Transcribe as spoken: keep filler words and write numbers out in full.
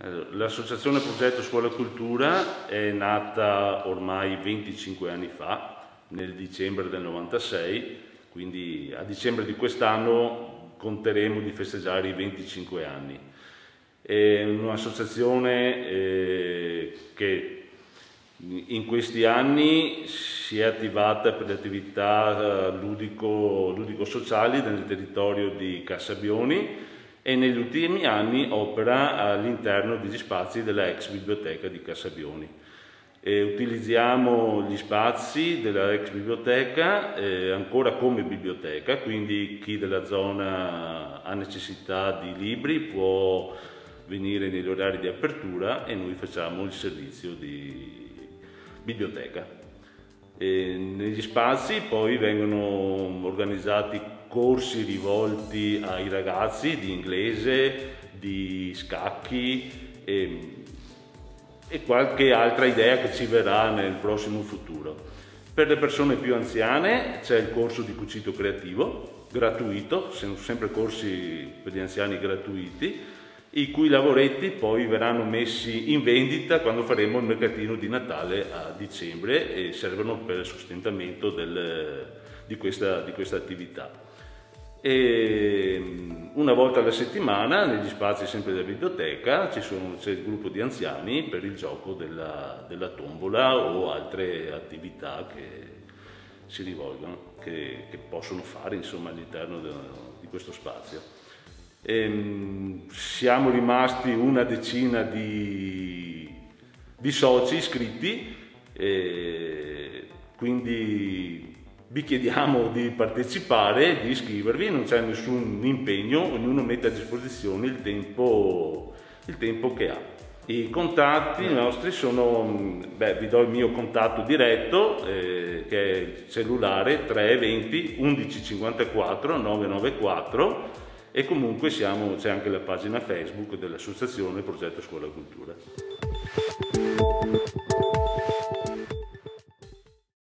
L'associazione Progetto Scuola Cultura è nata ormai venticinque anni fa, nel dicembre del novantasei, quindi a dicembre di quest'anno conteremo di festeggiare i venticinque anni. È un'associazione eh, che in questi anni si è attivata per le attività ludico, ludico-sociali nel territorio di Cassabioni e negli ultimi anni opera all'interno degli spazi della ex biblioteca di Cassabioni. E utilizziamo gli spazi della ex biblioteca eh, ancora come biblioteca, quindi chi della zona ha necessità di libri può venire negli orari di apertura e noi facciamo il servizio di biblioteca. E negli spazi poi vengono organizzati corsi rivolti ai ragazzi di inglese, di scacchi e, e qualche altra idea che ci verrà nel prossimo futuro. Per le persone più anziane c'è il corso di cucito creativo, gratuito, sono sempre corsi per gli anziani gratuiti, i cui lavoretti poi verranno messi in vendita quando faremo il mercatino di Natale a dicembre e servono per il sostentamento del, di, questa, di questa attività. E una volta alla settimana negli spazi sempre della biblioteca c'è il gruppo di anziani per il gioco della, della tombola o altre attività che si rivolgono, che, che possono fare insomma all'interno di questo spazio. E siamo rimasti una decina di, di soci iscritti, e quindi vi chiediamo di partecipare, di iscrivervi, non c'è nessun impegno, ognuno mette a disposizione il tempo, il tempo che ha. I contatti nostri sono, beh, vi do il mio contatto diretto, eh, che è il cellulare tre venti undici cinquantaquattro novecentonovantaquattro, e comunque c'è anche la pagina Facebook dell'associazione Progetto Scuola Cultura.